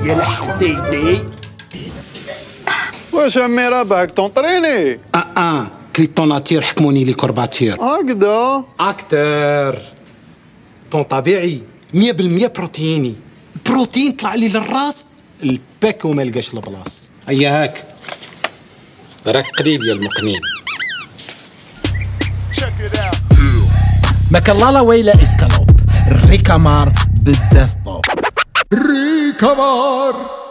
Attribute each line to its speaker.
Speaker 1: يا الحديدي.
Speaker 2: واش عمي رابحك تونطريني؟
Speaker 3: كليتوناتير حكموني لي كورباتير.
Speaker 2: هكذا
Speaker 3: اكتر طون طبيعي 100% بروتيني. البروتين طلع لي للراس الباك وما لقاش البلاص. هيا هاك راك قليل يا المقنين.
Speaker 1: مكلالا ويلا اسكالوب. الريكامار بزاف طوب.
Speaker 4: ريكامار